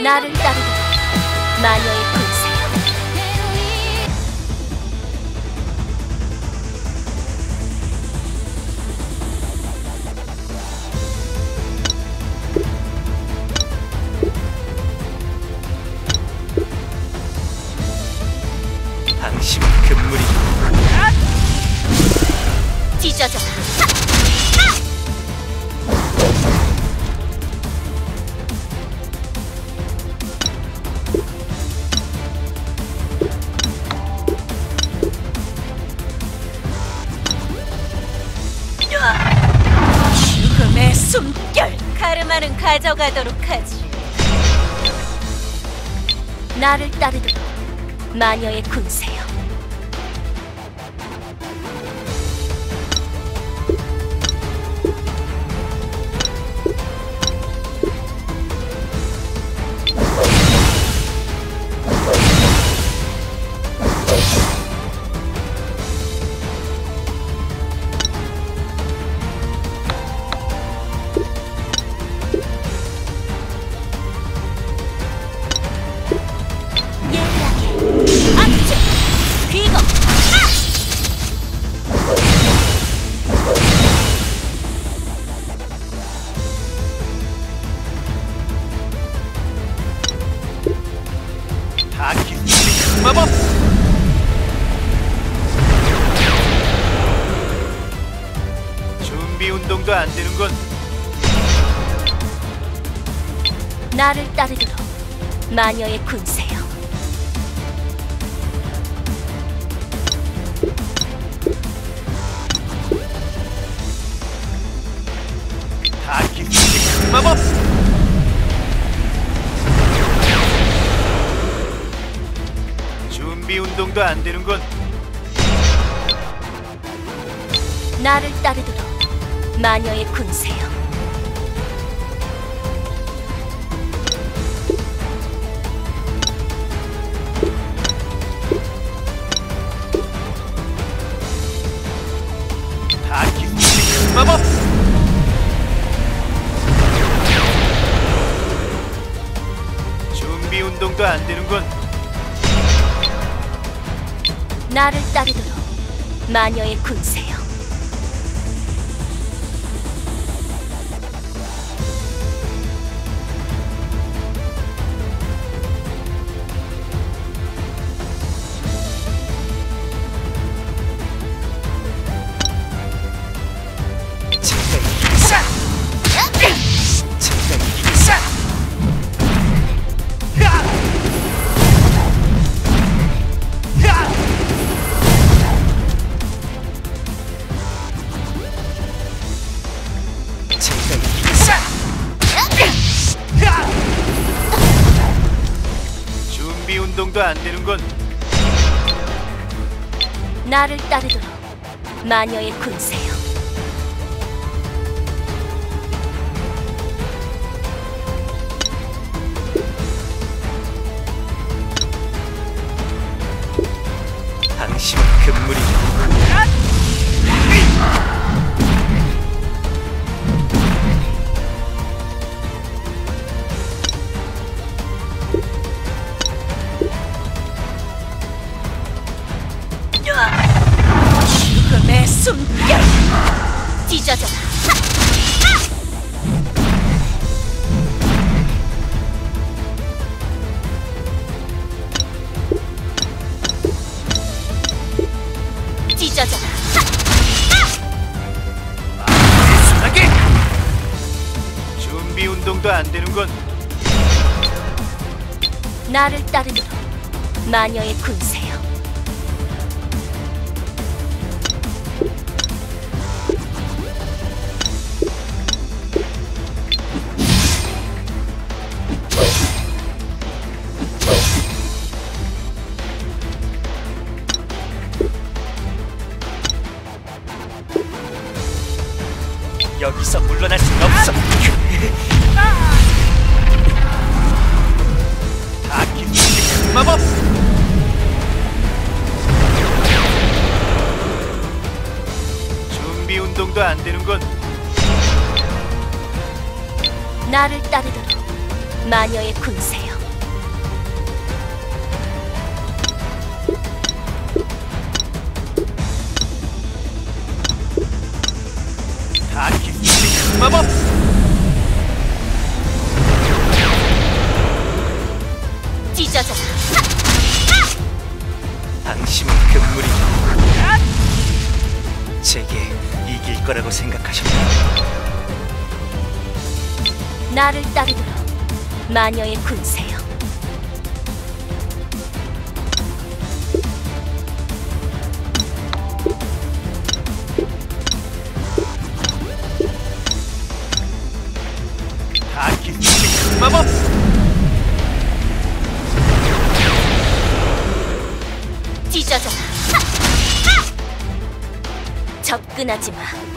나를 따르도록 마녀의 군세여. 당신은 금물이 찢어져라. 죽음의 숨결. 카르마는 가져가도록 하지. 나를 따르도록 마녀의 군세여. 마법! 준비 운동도 안 되는군. 나를 따르도록 마녀의 군세여. 다기스틱 마법! 준비 운동도 안 되는군. 나를 따르도록 마녀의 군세여. 다기스틱 마법! 준비 운동도 안 되는군. 나를 따르도록 마녀의 군세여. 준비 운동도 안 되는군. 나를 따르도록 마녀의 군세여. 당신은 금물이야. 죽음의 숨결. 찢어져라. 찢어져라. 순하게. 준비 운동도 안 되는군. 나를 따르도록 마녀의 군세여. 여기서 물러날 순 없어. 다기스틱 마법! 준비 운동도 안 되는군. 나를 따르도록 마녀의 군세여. 마법. 찢어져라. 당신은 금물이죠. 제게 이길 거라고 생각하셨나요? 나를 따르도록 마녀의 군세여. 다키스틱 마법. 찢어져라. 접근하지 마.